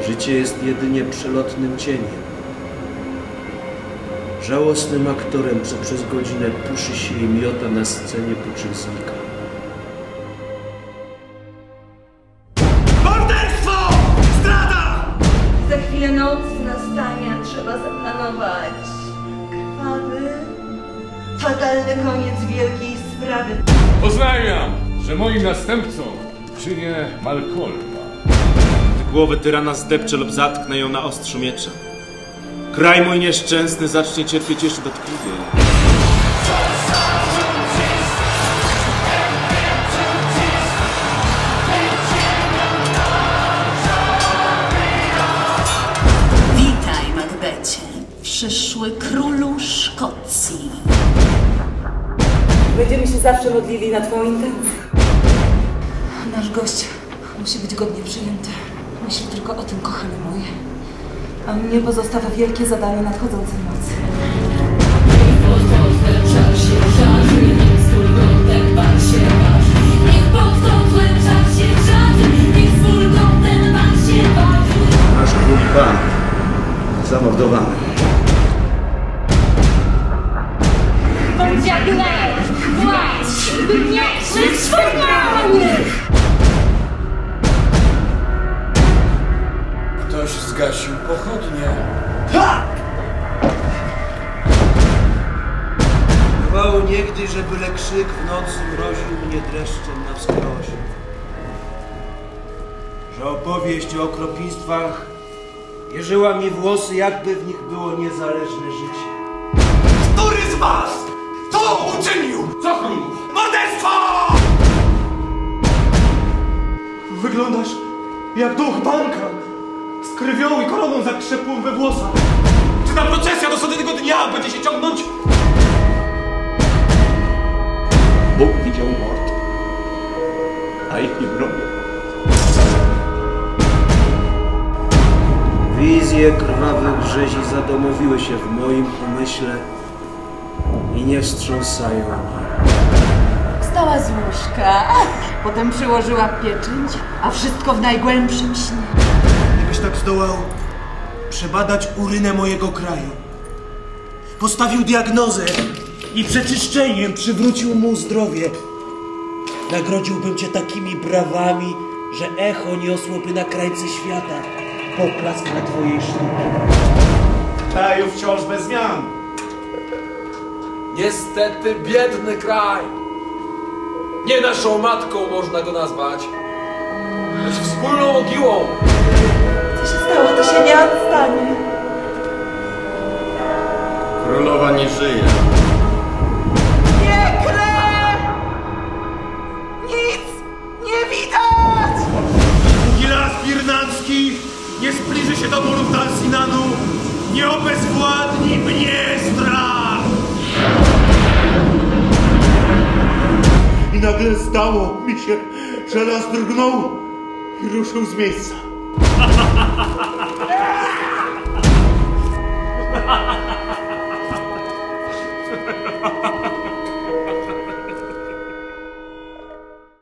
Życie jest jedynie przelotnym cieniem. Żałosnym aktorem, co przez godzinę puszy się i miota na scenie, po czym znika. Morderstwo! Zdrada! Za chwilę noc nastania, trzeba zaplanować. Krwawy, fatalny koniec wielkiej sprawy. Oznajmiam, że moim następcą czynię Malcolma. Głowę tyrana zdepczę lub zatknę ją na ostrzu miecza. Kraj mój nieszczęsny zacznie cierpieć jeszcze dotkliwiej. Witaj, Macbecie, przyszły królu Szkocji. Będziemy się zawsze modlili na twoją intencję. Nasz gość musi być godnie przyjęty. Myśl tylko o tym, kochany mój. A mnie pozostawia wielkie zadanie nadchodzącej nocy. Nasz król pan zamordowany. Bądź jak lew, płacz, by mieczy wspomnianych! Ktoś zgasił pochodnie. Bywało niegdyś, że byle krzyk w nocy mroził mnie dreszczem na wskrosie. Że opowieść o okropieństwach jeżyła mi włosy, jakby w nich było niezależne życie. Który z was to uczynił? Co królów? Morderstwo! Wyglądasz jak duch banka, z krwią i koroną zakrzepłą we włosach. Czy ta procesja do sądnego dnia będzie się ciągnąć? Bóg widział mord, a ich nie bronił. Wizje krwawych rzezi zadomowiły się w moim umyśle i nie wstrząsają mnie. Wstała z łóżka, potem przyłożyła pieczęć, a wszystko w najgłębszym śnie. Gdybyś tak zdołał przebadać urynę mojego kraju, postawił diagnozę i przeczyszczeniem przywrócił mu zdrowie, nagrodziłbym cię takimi brawami, że echo niosłoby na krańce świata poklask na twojej sztuki. Kraju wciąż bez zmian. Niestety biedny kraj. Nie naszą matką można go nazwać, lecz wspólną mogiłą. Co się stało, to się nie odstanie. Królowa nie żyje. Piekle! Nic nie widać! Gilas Birnacki nie zbliży się do murów Dalsinanu, nie obezwładni mnie strach! I nagle zdało mi się, że las drgnął i ruszył z miejsca.